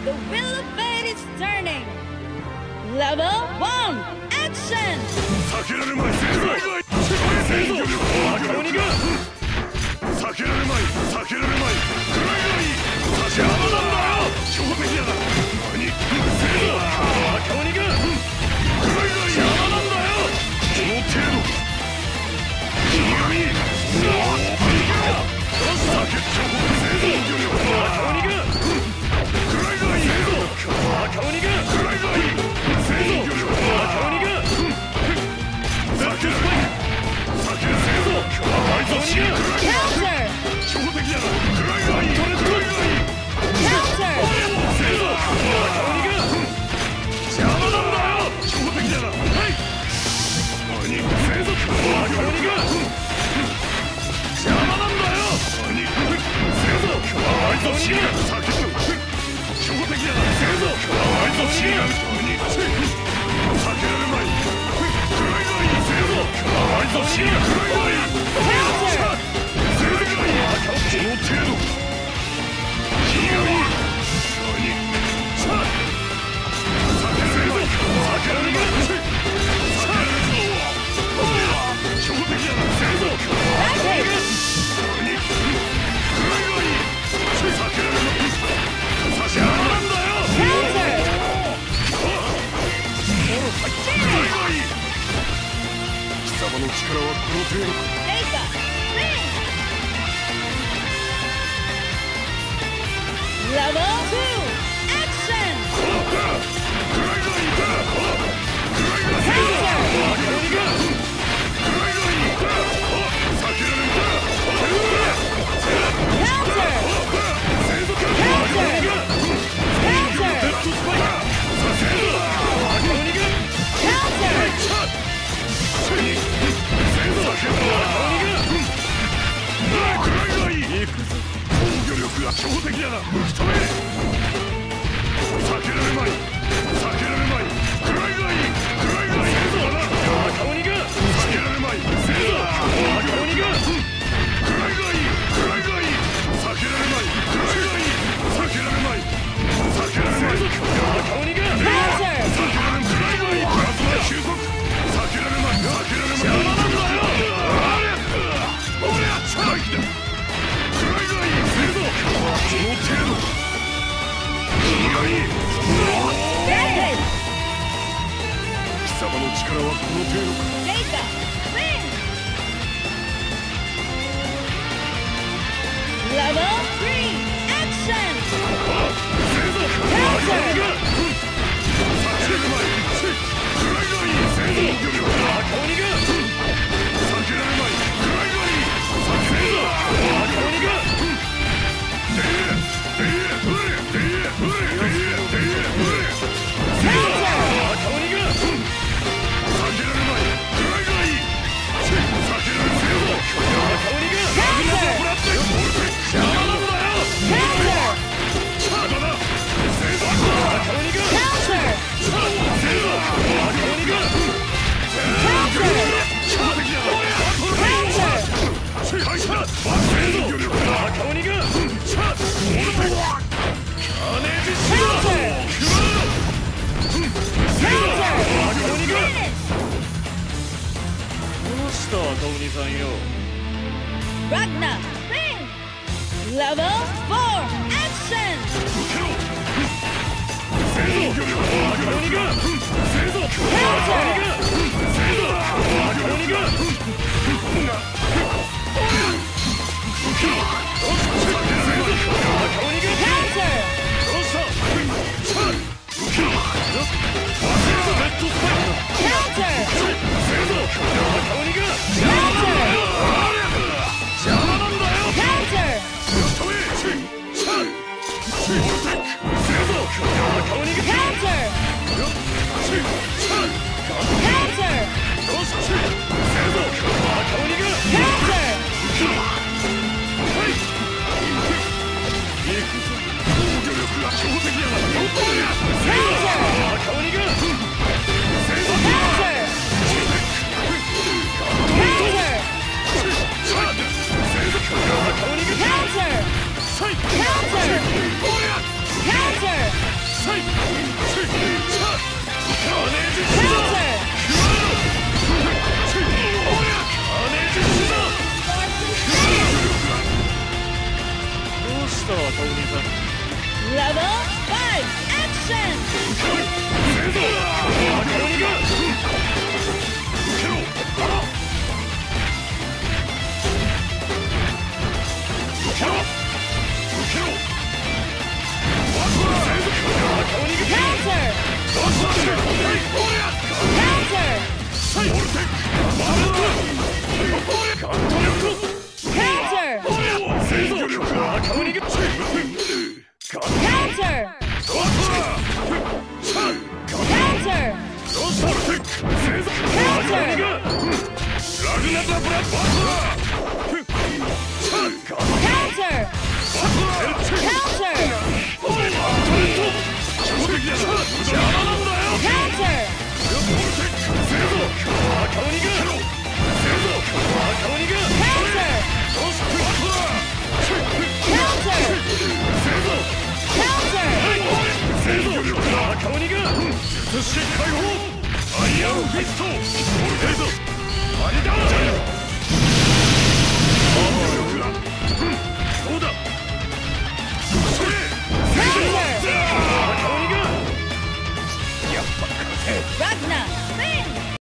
The wheel of fate is turning. Level 1, action! 避けられまい。制御力赤鬼が避けられまい。避けられまい。くらいがいい。邪魔なんだよ。強敵やな。何？制御赤鬼がくらいがいい。邪魔なんだよ。この程度。君がいい。避け強国制御力赤鬼がくらいがいい。赤鬼がくらいがいい。制御力赤鬼が避けられまい。避けられるぞ。あいつ死ぬ。強敵やな。くらいがいい。くらいがいい。制御赤鬼が邪魔なんだよ。強敵やな。はい。何？制御赤鬼が邪魔なんだよ。何？制御あいつ死ぬ。避ける。強敵やな。制御あいつ死ぬ。何？避けられまい。くらいがいい。制御あいつ死ぬ。くらいがいい。制御がいい。この程度。君がいい。何？さあ。避けられまい。避けられまい。避けられるぞ。強敵やな。制御赤鬼が何？くらいがいい。避けられまい。邪魔なんだよ。貴様の力はこの程度か。 Level 2, action! くらいがいいか。くらいがいい。赤鬼がくらいがいい。避けられるか。制御赤鬼がデッドスパイカー。赤鬼が制御赤鬼がくらいがいい。防御力が強敵やな。吹き飛べ。避けられまい。避けられまい。くらいがいい。くらいがいい。赤鬼が避けられまい。赤鬼がくらいがいい。くらいがいい。避けられまい。くらいがいい。避けられまい。避けられまい。赤鬼が避けられる。くらいがいい。プラズマ収束。避けられまい。避けられまい。邪魔なんだよ。おりゃチャイだ。くらいがいい。制御この程度。君がいい。貴様の力はこの程度か。 Level 3, action! 制御赤鬼が避けられまい。くらいがいい。制御赤鬼が避けられまい。くらいがいい。制御赤鬼が Ragnar, ring! Level 4, action! 赤 Level 5 action! ラグナザブラッ